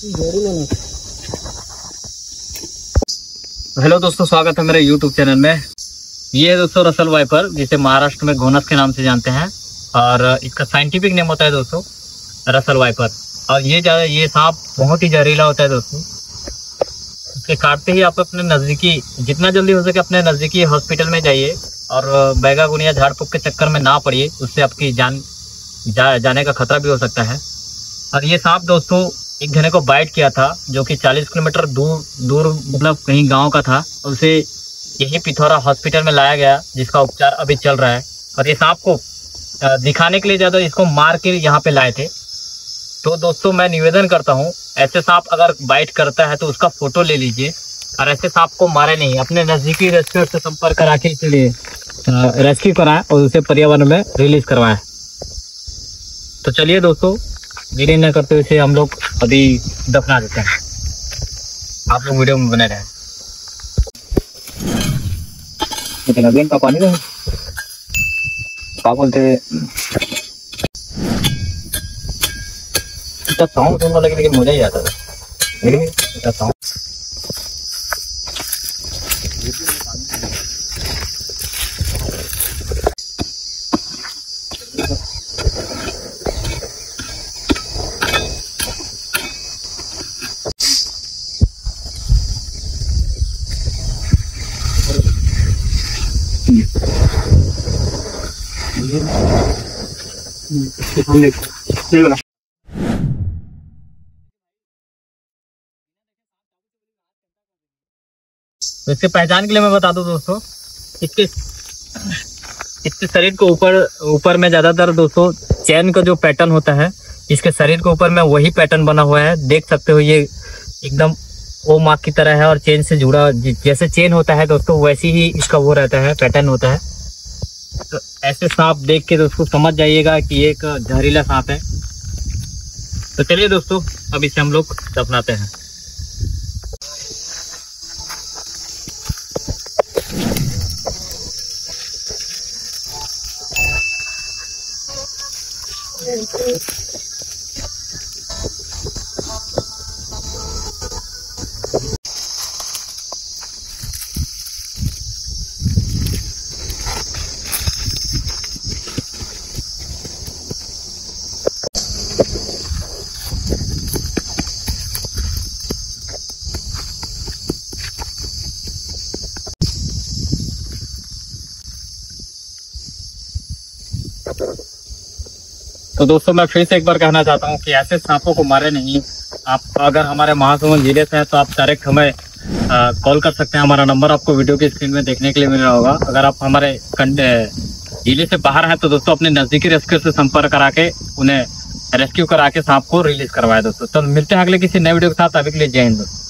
Hello दोस्तों, स्वागत है मेरे यूट्यूब चैनल में। ये है दोस्तों रसल वाइपर, जिसे महाराष्ट्र में घोनस के नाम से जानते हैं और इसका साइंटिफिक नेम होता है दोस्तों रसल वाइपर। और ये सांप बहुत ही जहरीला होता है दोस्तों। इसके काटते ही आप अपने नज़दीकी, जितना जल्दी हो सके अपने नज़दीकी हॉस्पिटल में जाइए और बैगा गुनिया झाड़ फूक के चक्कर में ना पड़िए, उससे आपकी जाने का खतरा भी हो सकता है। और ये सांप दोस्तों एक जने को बाइट किया था, जो कि 40 किलोमीटर दूर मतलब कहीं गांव का था। उसे यही पिथौरा हॉस्पिटल में लाया गया, जिसका उपचार अभी चल रहा है। और ये सांप को दिखाने के लिए ज़्यादा इसको मार के यहाँ पे लाए थे। तो दोस्तों मैं निवेदन करता हूँ, ऐसे सांप अगर बाइट करता है तो उसका फोटो ले लीजिए और ऐसे सांप को मारे नहीं, अपने नज़दीकी रेस्क्यू से संपर्क करा के इसलिए रेस्क्यू कराएं और उसे पर्यावरण में रिलीज करवाएं। तो चलिए दोस्तों, देरी न करते हुए हम लोग अभी दफना देते हैं। आप लोग वीडियो में बने रहें। का पानी दे क्या बोलते साउंड सुनने लगे, लेकिन मजा ही आता था। तो इसके पहचान के लिए मैं बता दूं दोस्तों, इसके शरीर को ऊपर में ज्यादातर दोस्तों चैन का जो पैटर्न होता है, इसके शरीर के ऊपर में वही पैटर्न बना हुआ है। देख सकते हो ये एकदम ओ मार्क की तरह है और चेन से जुड़ा, जैसे चेन होता है दोस्तों वैसे ही इसका वो रहता है, पैटर्न होता है। तो ऐसे सांप देख के दोस्तों समझ जाइएगा कि ये एक जहरीला सांप है। तो चलिए दोस्तों, अब इसे हम लोग दफनाते हैं। तो दोस्तों मैं फिर से एक बार कहना चाहता हूँ कि ऐसे सांपों को मारे नहीं। आप अगर हमारे महासमुंद जिले से हैं तो आप डायरेक्ट हमें कॉल कर सकते हैं। हमारा नंबर आपको वीडियो की स्क्रीन में देखने के लिए मिल रहा होगा। अगर आप हमारे जिले से बाहर हैं तो दोस्तों अपने नज़दीकी रेस्क्यू से संपर्क करा के उन्हें रेस्क्यू करा के सांप को रिलीज करवाए दोस्तों। तो मिलते हैं अगले किसी नए वीडियो के साथ। अभी के लिए जय हिंद।